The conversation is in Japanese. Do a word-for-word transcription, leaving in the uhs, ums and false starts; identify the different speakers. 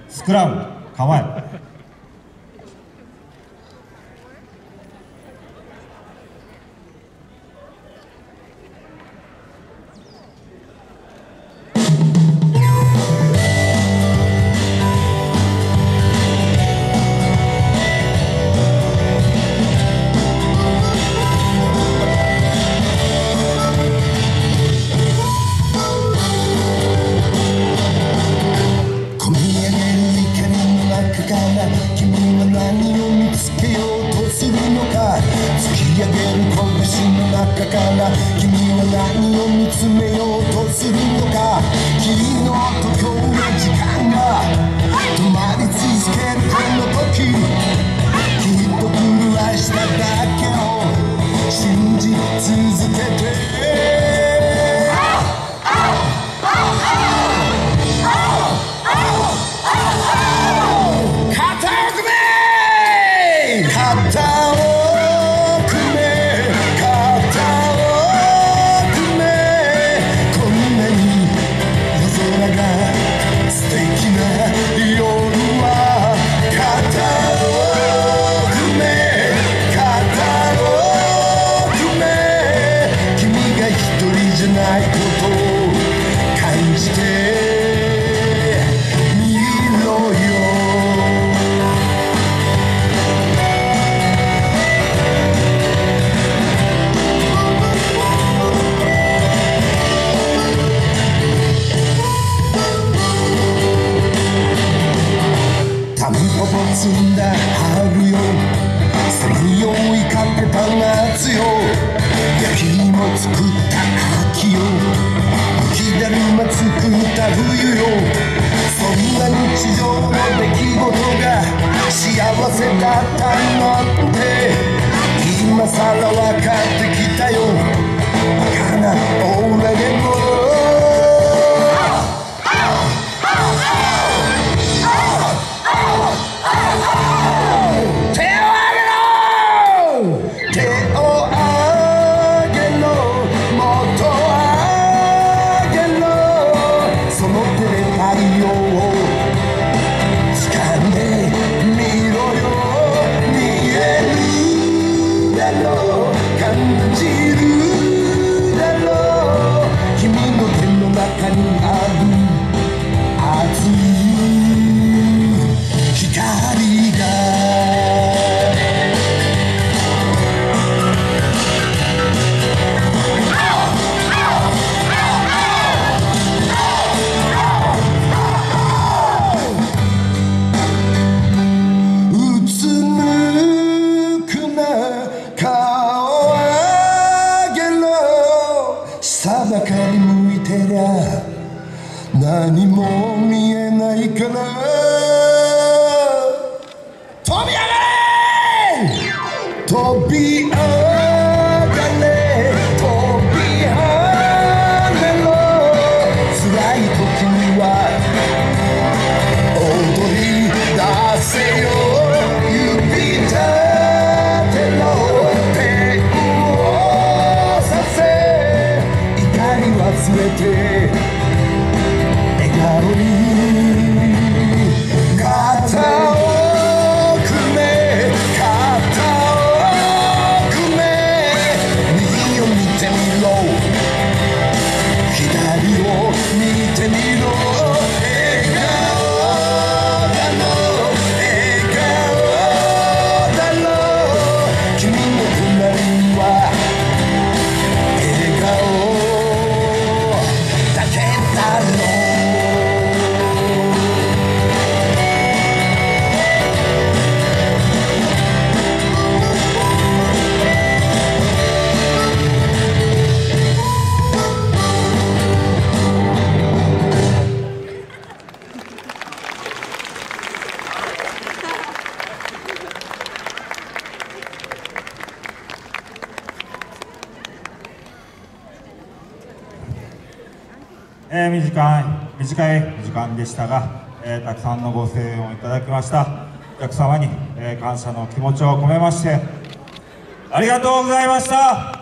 Speaker 1: スクラム構え。
Speaker 2: 君は何を見つけようとするのか。突き上げる拳の中から君は何を見つめようとするのか。君の故郷の時間が止まり続けるこの時、きっと狂わしただけを信じ続けて。積んだ春よ、それに追いかけた夏よ、焼き芋作った秋よ、雪だるま作った冬よ。そんな日常の出来事が幸せだったなんて今さら分かってきたよ。バカな俺でも下ばかり向いてりゃ何も見えないから。飛び上がれ飛び上がれ飛び跳ねろ。辛い時には踊り出せよ。指立てろ天をさせ忘れて笑顔に肩を組め肩を組め。右を見てみろ左を見てみろ。笑顔だろ笑顔だろ。君の隣は笑顔
Speaker 1: えー、短い短い時間でしたが、えー、たくさんのご声援をいただきましたお客様に、えー、感謝の気持ちを込めましてありがとうございました。